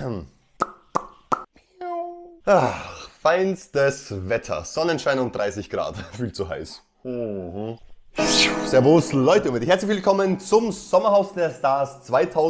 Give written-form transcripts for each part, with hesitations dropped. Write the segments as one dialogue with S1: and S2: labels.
S1: Ach, feinstes Wetter. Sonnenschein und 30 Grad. Viel zu heiß. Servus Leute und herzlich willkommen zum Sommerhaus der Stars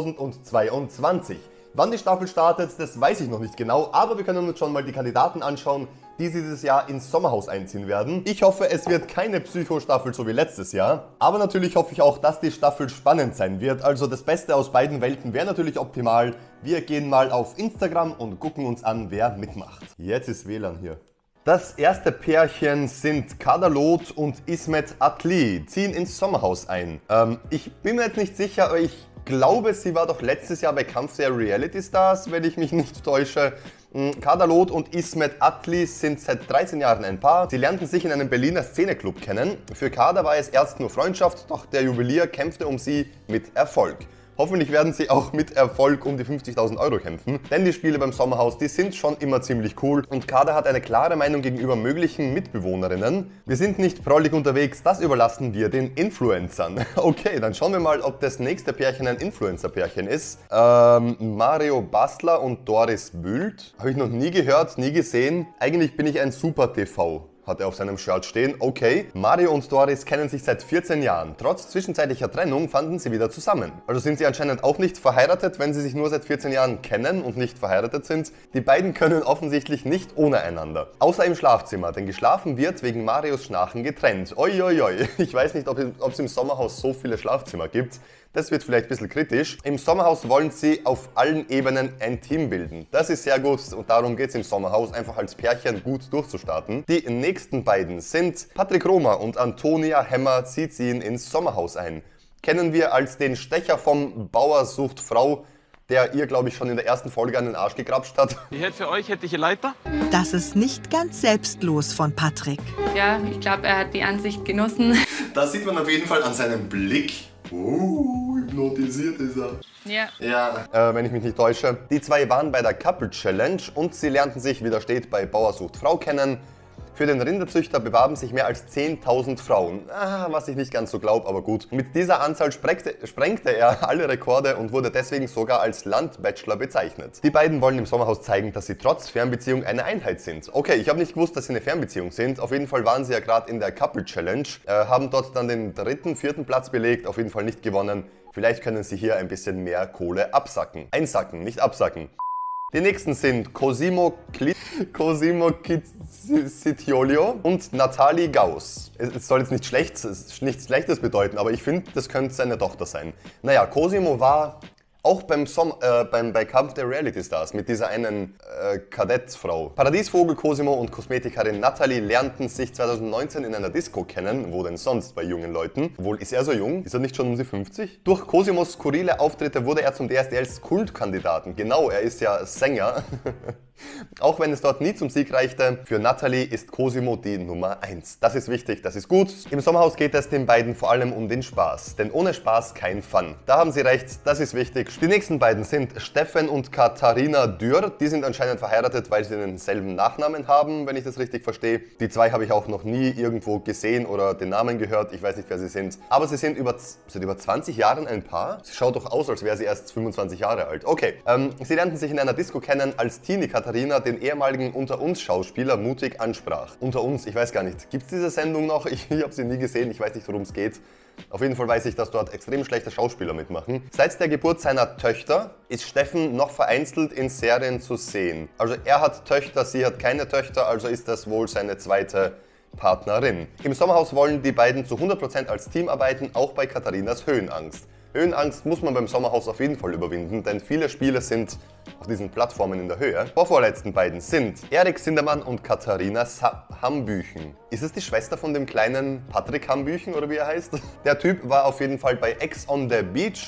S1: 2022. Wann die Staffel startet, das weiß ich noch nicht genau, aber wir können uns schon mal die Kandidaten anschauen, die dieses Jahr ins Sommerhaus einziehen werden. Ich hoffe, es wird keine Psycho-Staffel so wie letztes Jahr, aber natürlich hoffe ich auch, dass die Staffel spannend sein wird. Also das Beste aus beiden Welten wäre natürlich optimal. Wir gehen mal auf Instagram und gucken uns an, wer mitmacht. Jetzt ist WLAN hier. Das erste Pärchen sind Kader Loth und Ismet Atli, ziehen ins Sommerhaus ein. Ich bin mir jetzt nicht sicher, aber ich glaube, sie war doch letztes Jahr bei Kampf der Reality Stars, wenn ich mich nicht täusche. Kader Loth und Ismet Atli sind seit 13 Jahren ein Paar. Sie lernten sich in einem Berliner Szeneclub kennen. Für Kader war es erst nur Freundschaft, doch der Juwelier kämpfte um sie mit Erfolg. Hoffentlich werden sie auch mit Erfolg um die 50.000 Euro kämpfen, denn die Spiele beim Sommerhaus, die sind schon immer ziemlich cool und Kader hat eine klare Meinung gegenüber möglichen Mitbewohnerinnen. Wir sind nicht prollig unterwegs, das überlassen wir den Influencern. Okay, dann schauen wir mal, ob das nächste Pärchen ein Influencer-Pärchen ist. Mario Basler und Doris Bült. Habe ich noch nie gehört, nie gesehen. Eigentlich bin ich ein Super-TV. Hat er auf seinem Shirt stehen. Okay. Mario und Doris kennen sich seit 14 Jahren. Trotz zwischenzeitlicher Trennung fanden sie wieder zusammen. Also sind sie anscheinend auch nicht verheiratet, wenn sie sich nur seit 14 Jahren kennen und nicht verheiratet sind. Die beiden können offensichtlich nicht ohne einander. Außer im Schlafzimmer, denn geschlafen wird wegen Marios Schnarchen getrennt. Oi, oi, oi. Ich weiß nicht, ob es im Sommerhaus so viele Schlafzimmer gibt. Das wird vielleicht ein bisschen kritisch. Im Sommerhaus wollen sie auf allen Ebenen ein Team bilden. Das ist sehr gut und darum geht es im Sommerhaus, einfach als Pärchen gut durchzustarten. Die nächsten beiden sind Patrick Romer und Antonia Hemmer. Sie ziehen ins Sommerhaus ein. Kennen wir als den Stecher vom Bauer sucht Frau, der ihr, glaube ich, schon in der ersten Folge an den Arsch gegrapscht hat.
S2: Für euch hätte ich eine Leiter.
S3: Das ist nicht ganz selbstlos von Patrick.
S4: Ja, ich glaube, er hat die Ansicht genossen.
S1: Das sieht man auf jeden Fall an seinem Blick. Hypnotisiert ist er.
S4: Ja.
S1: Ja, wenn ich mich nicht täusche. Die zwei waren bei der Couple Challenge und sie lernten sich, wie da steht, bei Bauer sucht Frau kennen. Für den Rinderzüchter bewarben sich mehr als 10.000 Frauen. Was ich nicht ganz so glaube, aber gut. Mit dieser Anzahl sprengte er alle Rekorde und wurde deswegen sogar als Landbachelor bezeichnet. Die beiden wollen im Sommerhaus zeigen, dass sie trotz Fernbeziehung eine Einheit sind. Okay, ich habe nicht gewusst, dass sie eine Fernbeziehung sind. Auf jeden Fall waren sie ja gerade in der Couple Challenge. Haben dort dann den 3., 4. Platz belegt, auf jeden Fall nicht gewonnen. Vielleicht können sie hier ein bisschen mehr Kohle absacken. Einsacken, nicht absacken. Die nächsten sind Cosimo Citiolio und Nathalie Gauss. Es soll jetzt nichts Schlechtes bedeuten, aber ich finde, das könnte seine Tochter sein. Naja, Cosimo war auch bei Kampf der Reality Stars mit dieser einen Kadettfrau. Paradiesvogel Cosimo und Kosmetikerin Nathalie lernten sich 2019 in einer Disco kennen. Wo denn sonst bei jungen Leuten? Obwohl, ist er so jung? Ist er nicht schon um die 50? Durch Cosimos skurrile Auftritte wurde er zum DSDS Kultkandidaten. Genau, er ist ja Sänger. Auch wenn es dort nie zum Sieg reichte, für Nathalie ist Cosimo die Nummer 1. Das ist wichtig, das ist gut. Im Sommerhaus geht es den beiden vor allem um den Spaß. Denn ohne Spaß kein Fun. Da haben sie recht, das ist wichtig. Die nächsten beiden sind Steffen und Katharina Dürr. Die sind anscheinend verheiratet, weil sie denselben Nachnamen haben, wenn ich das richtig verstehe. Die zwei habe ich auch noch nie irgendwo gesehen oder den Namen gehört. Ich weiß nicht, wer sie sind. Aber sie sind seit über 20 Jahren ein Paar. Sie schaut doch aus, als wäre sie erst 25 Jahre alt. Okay, sie lernten sich in einer Disco kennen, als Teenie Katharina den ehemaligen Unter-uns-Schauspieler mutig ansprach. Unter uns, ich weiß gar nicht, gibt es diese Sendung noch? Ich habe sie nie gesehen, ich weiß nicht, worum es geht. Auf jeden Fall weiß ich, dass dort extrem schlechte Schauspieler mitmachen. Seit der Geburt seiner Töchter ist Steffen noch vereinzelt in Serien zu sehen. Also er hat Töchter, sie hat keine Töchter, also ist das wohl seine zweite Partnerin. Im Sommerhaus wollen die beiden zu 100% als Team arbeiten, auch bei Katharinas Höhenangst. Höhenangst muss man beim Sommerhaus auf jeden Fall überwinden, denn viele Spiele sind auf diesen Plattformen in der Höhe. Vorvorletzten beiden sind Erik Sindermann und Katharina Hambüchen. Ist es die Schwester von dem kleinen Patrick Hambüchen oder wie er heißt? Der Typ war auf jeden Fall bei Ex on the Beach.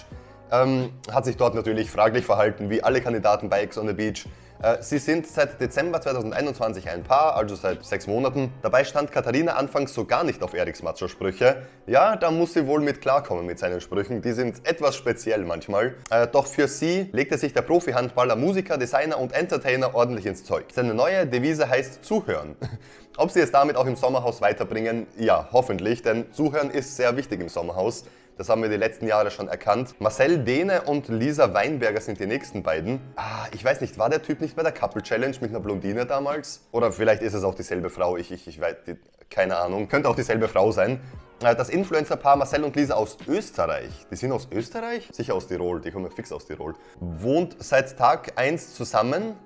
S1: Hat sich dort natürlich fraglich verhalten, wie alle Kandidaten bei Ex on the Beach. Sie sind seit Dezember 2021 ein Paar, also seit 6 Monaten. Dabei stand Katharina anfangs so gar nicht auf Eriks Macho-Sprüche. Ja, da muss sie wohl mit klarkommen mit seinen Sprüchen, die sind etwas speziell manchmal. Doch für sie legte sich der Profi-Handballer, Musiker, Designer und Entertainer ordentlich ins Zeug. Seine neue Devise heißt Zuhören. Ob sie es damit auch im Sommerhaus weiterbringen? Ja, hoffentlich, denn Zuhören ist sehr wichtig im Sommerhaus. Das haben wir die letzten Jahre schon erkannt. Marcel Dehne und Lisa Weinberger sind die nächsten beiden. Ah, ich weiß nicht, war der Typ nicht bei der Couple Challenge mit einer Blondine damals? Oder vielleicht ist es auch dieselbe Frau, ich weiß, keine Ahnung. Könnte auch dieselbe Frau sein. Das Influencer-Paar Marcel und Lisa aus Österreich, die sind aus Österreich? Sicher aus Tirol, die kommen fix aus Tirol. Wohnen seit Tag 1 zusammen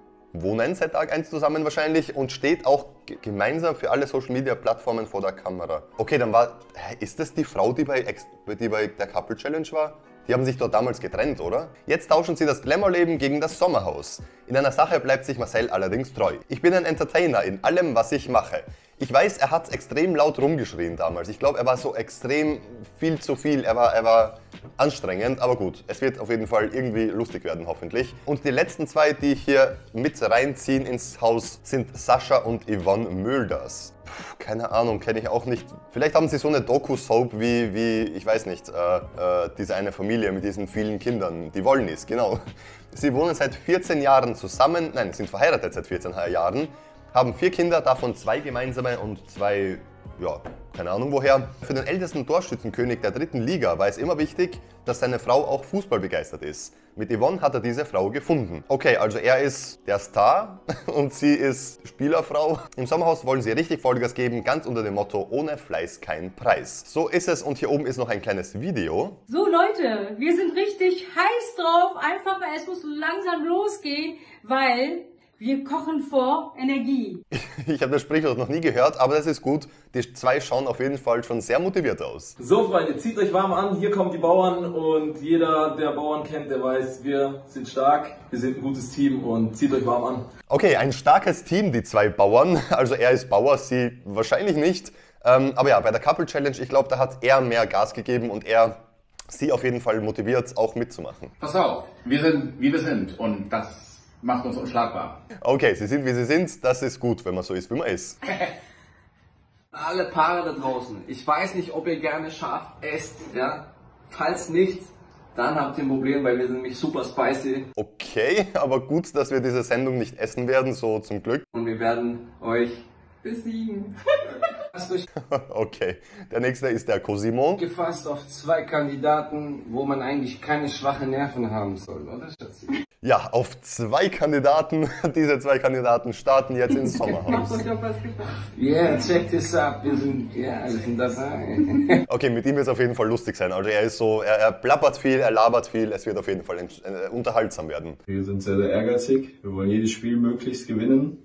S1: wahrscheinlich und steht auch gemeinsam für alle Social-Media-Plattformen vor der Kamera. Okay, dann ist das die Frau, die bei der Couple Challenge war? Die haben sich dort damals getrennt, oder? Jetzt tauschen sie das Glamour-Leben gegen das Sommerhaus. In einer Sache bleibt sich Marcel allerdings treu. Ich bin ein Entertainer in allem, was ich mache. Ich weiß, er hat extrem laut rumgeschrien damals. Ich glaube, er war so extrem viel zu viel. Er war anstrengend, aber gut. Es wird auf jeden Fall irgendwie lustig werden, hoffentlich. Und die letzten zwei, die hier mit reinziehen ins Haus, sind Sascha und Yvonne Mölders. Keine Ahnung, kenne ich auch nicht. Vielleicht haben sie so eine Doku-Soap wie, ich weiß nicht, diese eine Familie mit diesen vielen Kindern, die Wollnis, genau. Sie wohnen seit 14 Jahren zusammen, nein, sind verheiratet seit 14 Jahren, haben 4 Kinder, davon 2 gemeinsame und 2, ja, keine Ahnung woher. Für den ältesten Torschützenkönig der 3. Liga war es immer wichtig, dass seine Frau auch Fußball begeistert ist. Mit Yvonne hat er diese Frau gefunden. Okay, also er ist der Star und sie ist Spielerfrau. Im Sommerhaus wollen sie richtig Vollgas geben, ganz unter dem Motto, ohne Fleiß kein Preis. So ist es und hier oben ist noch ein kleines Video.
S2: So Leute, wir sind richtig heiß drauf. Einfach, es muss langsam losgehen, weil wir kochen vor Energie.
S1: Ich habe das Sprichwort noch nie gehört, aber das ist gut. Die zwei schauen auf jeden Fall schon sehr motiviert aus.
S5: So Freunde, zieht euch warm an, hier kommen die Bauern und jeder, der Bauern kennt, der weiß, wir sind stark, wir sind ein gutes Team und zieht euch warm an.
S1: Okay, ein starkes Team, die zwei Bauern. Also er ist Bauer, sie wahrscheinlich nicht. Aber ja, bei der Couple Challenge, ich glaube, da hat er mehr Gas gegeben und sie auf jeden Fall motiviert, auch mitzumachen.
S6: Pass auf, wir sind, wie wir sind und das macht uns unschlagbar.
S1: Okay, sie sind, wie sie sind. Das ist gut, wenn man so ist, wie man ist.
S7: Alle Paare da draußen, ich weiß nicht, ob ihr gerne scharf esst, ja? Falls nicht, dann habt ihr ein Problem, weil wir sind nämlich super spicy.
S1: Okay, aber gut, dass wir diese Sendung nicht essen werden, so zum Glück.
S7: Und wir werden euch besiegen.
S1: Okay, der nächste ist der Cosimo.
S8: Gefasst auf 2 Kandidaten, wo man eigentlich keine schwachen Nerven haben soll, oder Schatzi?
S1: Ja, auf 2 Kandidaten. Diese 2 Kandidaten starten jetzt ins Sommerhaus.
S8: Yeah, check this up. Wir sind dabei.
S1: Okay, mit ihm wird es auf jeden Fall lustig sein. Also er ist so, er plappert viel, er labert viel. Es wird auf jeden Fall unterhaltsam werden.
S9: Wir sind sehr, sehr ehrgeizig. Wir wollen jedes Spiel möglichst gewinnen.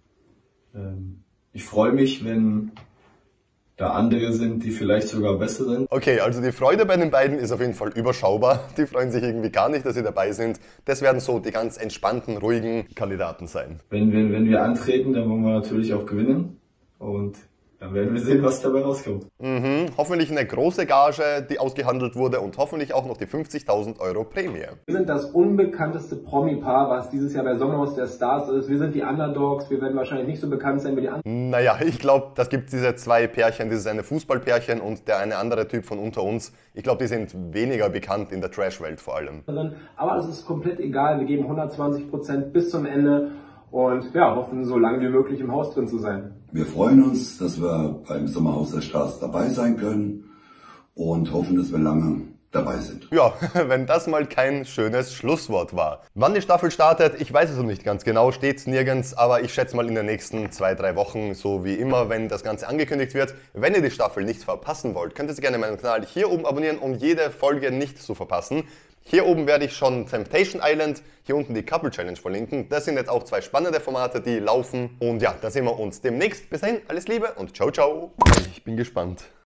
S9: Ich freue mich, wenn da andere sind, die vielleicht sogar besser sind. Okay, also die Freude bei den beiden ist auf jeden Fall überschaubar. Die freuen sich irgendwie gar nicht, dass sie dabei sind. Das werden so die ganz entspannten, ruhigen Kandidaten sein. Wenn wir antreten, dann wollen wir natürlich auch gewinnen. Und dann werden wir sehen, was dabei rauskommt. Hoffentlich eine große Gage, die ausgehandelt wurde und hoffentlich auch noch die 50.000 € Prämie.
S10: Wir sind das unbekannteste Promi-Paar, was dieses Jahr bei Sommerhaus der Stars ist. Wir sind die Underdogs, wir werden wahrscheinlich nicht so bekannt sein wie die anderen. Naja, ich glaube, das gibt diese 2 Pärchen, dieses eine Fußballpärchen und der eine andere Typ von unter uns. Ich glaube, die sind weniger bekannt in der Trash-Welt vor allem. Aber das ist komplett egal, wir geben 120% bis zum Ende. Und ja, hoffen, so lange wie möglich im Haus drin zu sein.
S11: Wir freuen uns, dass wir beim Sommerhaus der Stars dabei sein können und hoffen, dass wir lange dabei sind. Ja, wenn das mal kein schönes Schlusswort war. Wann die Staffel startet, ich weiß es noch nicht ganz genau, steht nirgends, aber ich schätze mal in den nächsten 2-3 Wochen, so wie immer, wenn das Ganze angekündigt wird. Wenn ihr die Staffel nicht verpassen wollt, könnt ihr gerne meinen Kanal hier oben abonnieren, um jede Folge nicht zu verpassen. Hier oben werde ich schon Temptation Island, hier unten die Couple Challenge verlinken. Das sind jetzt auch 2 spannende Formate, die laufen. Und ja, da sehen wir uns demnächst. Bis dahin, alles Liebe und ciao, ciao. Ich bin gespannt.